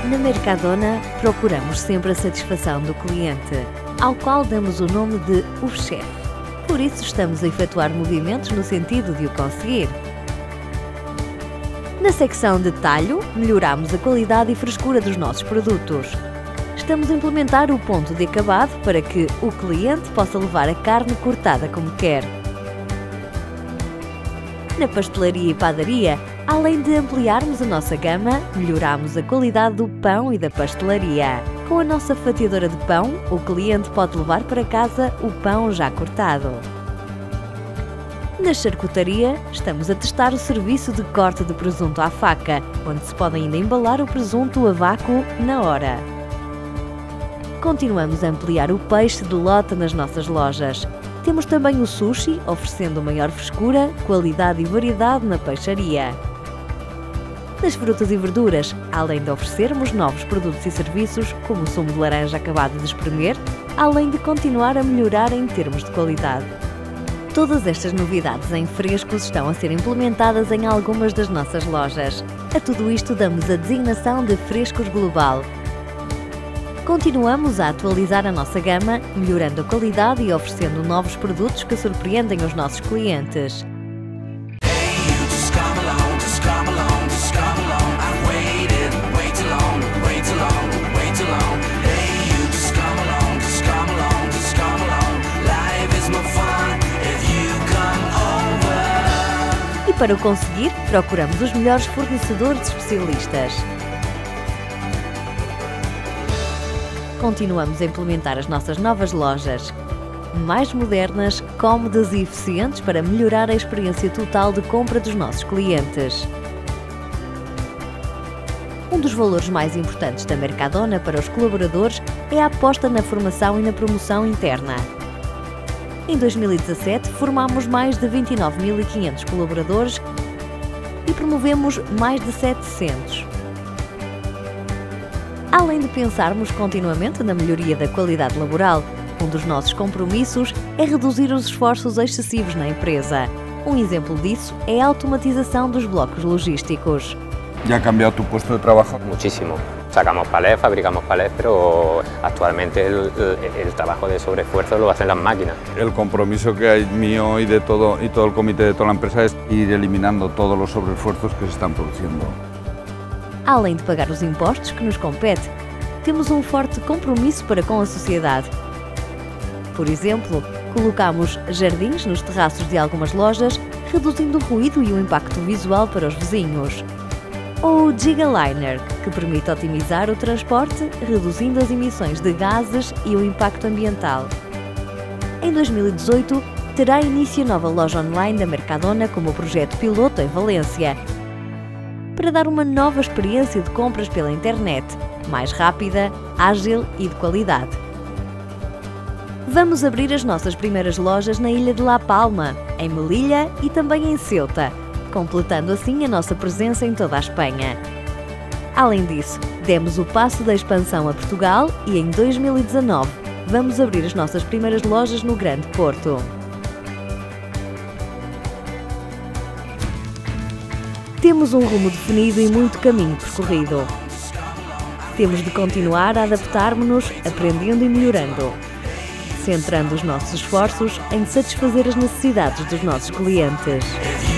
Na Mercadona, procuramos sempre a satisfação do cliente, ao qual damos o nome de o chefe. Por isso, estamos a efetuar movimentos no sentido de o conseguir. Na secção de talho, melhoramos a qualidade e frescura dos nossos produtos. Estamos a implementar o ponto de acabado para que o cliente possa levar a carne cortada como quer. Na pastelaria e padaria, além de ampliarmos a nossa gama, melhoramos a qualidade do pão e da pastelaria. Com a nossa fatiadora de pão, o cliente pode levar para casa o pão já cortado. Na charcutaria, estamos a testar o serviço de corte de presunto à faca, onde se pode ainda embalar o presunto a vácuo na hora. Continuamos a ampliar o peixe de lota nas nossas lojas. Temos também o sushi, oferecendo maior frescura, qualidade e variedade na peixaria. Nas frutas e verduras, além de oferecermos novos produtos e serviços, como o sumo de laranja acabado de espremer, além de continuar a melhorar em termos de qualidade. Todas estas novidades em frescos estão a ser implementadas em algumas das nossas lojas. A tudo isto damos a designação de Frescos Global. Continuamos a atualizar a nossa gama, melhorando a qualidade e oferecendo novos produtos que surpreendem os nossos clientes. E para o conseguir, procuramos os melhores fornecedores especialistas. Continuamos a implementar as nossas novas lojas, mais modernas, cómodas e eficientes para melhorar a experiência total de compra dos nossos clientes. Um dos valores mais importantes da Mercadona para os colaboradores é a aposta na formação e na promoção interna. Em 2017, formámos mais de 29.500 colaboradores e promovemos mais de 700. Além de pensarmos continuamente na melhoria da qualidade laboral, um dos nossos compromissos é reduzir os esforços excessivos na empresa. Um exemplo disso é a automatização dos blocos logísticos. ¿Ya ha cambiado tu puesto de trabajo? Muchísimo. Sacamos palés, fabricamos palés, pero actualmente el trabajo de sobreesfuerzo lo hacen las máquinas. El compromiso que hay mío y todo el comité de toda la empresa es ir eliminando todos los sobreesfuerzos que se están produciendo. Além de pagar os impostos que nos compete, temos um forte compromisso para com a sociedade. Por exemplo, colocamos jardins nos terraços de algumas lojas, reduzindo o ruído e o impacto visual para os vizinhos. Ou o Gigaliner, que permite otimizar o transporte, reduzindo as emissões de gases e o impacto ambiental. Em 2018, terá início a nova loja online da Mercadona como projeto piloto em Valência, para dar uma nova experiência de compras pela internet, mais rápida, ágil e de qualidade. Vamos abrir as nossas primeiras lojas na ilha de La Palma, em Melilla e também em Ceuta, completando assim a nossa presença em toda a Espanha. Além disso, demos o passo da expansão a Portugal e em 2019 vamos abrir as nossas primeiras lojas no Grande Porto. Temos um rumo definido e muito caminho percorrido. Temos de continuar a adaptar-nos, aprendendo e melhorando, centrando os nossos esforços em satisfazer as necessidades dos nossos clientes.